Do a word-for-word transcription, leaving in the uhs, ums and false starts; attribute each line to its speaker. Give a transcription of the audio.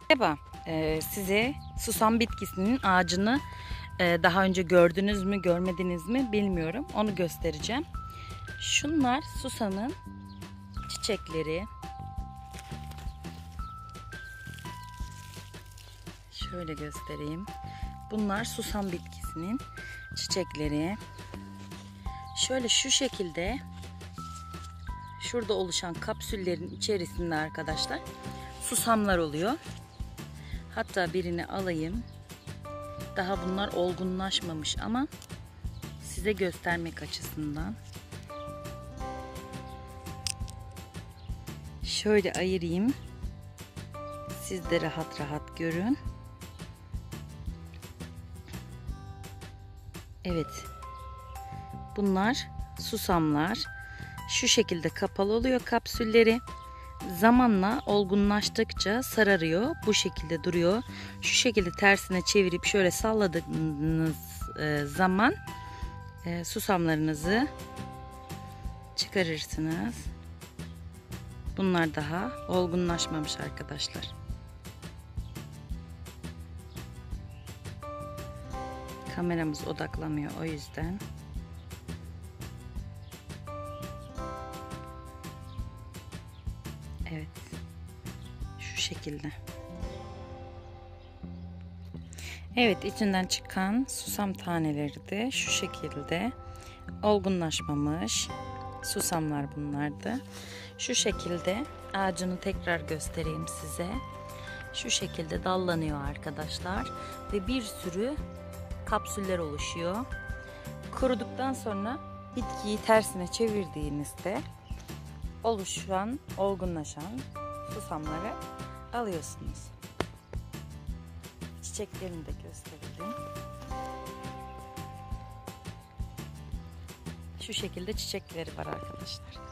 Speaker 1: Merhaba, ee, size susam bitkisinin ağacını e, daha önce gördünüz mü görmediniz mi bilmiyorum, onu göstereceğim. Şunlar susamın çiçekleri. Şöyle göstereyim. Bunlar susam bitkisinin çiçekleri. Şöyle şu şekilde şurada oluşan kapsüllerin içerisinde arkadaşlar susamlar oluyor. Hatta birini alayım. Daha bunlar olgunlaşmamış ama size göstermek açısından. Şöyle ayırayım. Siz de rahat rahat görün. Evet. Bunlar susamlar. Şu şekilde kapalı oluyor kapsülleri. Zamanla olgunlaştıkça sararıyor. Bu şekilde duruyor. Şu şekilde tersine çevirip şöyle salladığınız zaman susamlarınızı çıkarırsınız. Bunlar daha olgunlaşmamış arkadaşlar. Kameramız odaklamıyor o yüzden. Evet. Şu şekilde. Evet, içinden çıkan susam taneleri de şu şekilde olgunlaşmamış susamlar bunlardı. Şu şekilde ağacını tekrar göstereyim size. Şu şekilde dallanıyor arkadaşlar ve bir sürü kapsüller oluşuyor. Kuruduktan sonra bitkiyi tersine çevirdiğinizde oluşan, olgunlaşan susamları alıyorsunuz. Çiçeklerini de gösterelim. Şu şekilde çiçekleri var arkadaşlar.